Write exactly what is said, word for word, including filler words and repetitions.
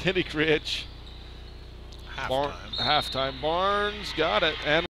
Scenic Ridge. Halftime. Bar halftime. Barnes got it. And